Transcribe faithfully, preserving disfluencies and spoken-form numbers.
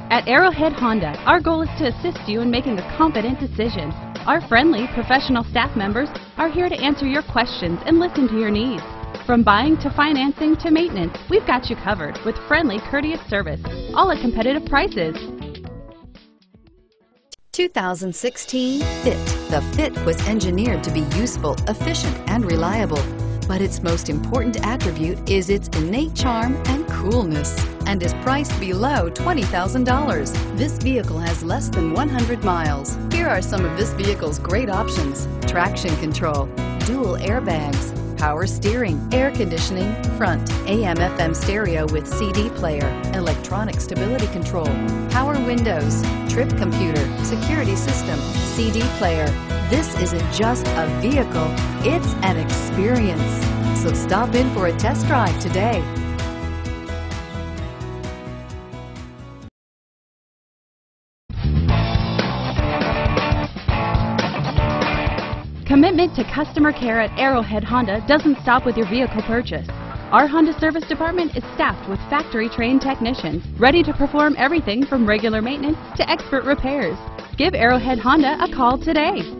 At Arrowhead Honda, our goal is to assist you in making a confident decision. Our friendly, professional staff members are here to answer your questions and listen to your needs. From buying to financing to maintenance, we've got you covered with friendly, courteous service, all at competitive prices. two thousand sixteen Fit. The Fit was engineered to be useful, efficient, and reliable. But its most important attribute is its innate charm and coolness, and is priced below twenty thousand dollars. This vehicle has less than one hundred miles. Here are some of this vehicle's great options: traction control, dual airbags, power steering, air conditioning, front, A M F M stereo with C D player, electronic stability control, power windows, trip computer, security system, C D player. This isn't just a vehicle, it's an experience. So stop in for a test drive today. Commitment to customer care at Arrowhead Honda doesn't stop with your vehicle purchase. Our Honda service department is staffed with factory-trained technicians, ready to perform everything from regular maintenance to expert repairs. Give Arrowhead Honda a call today.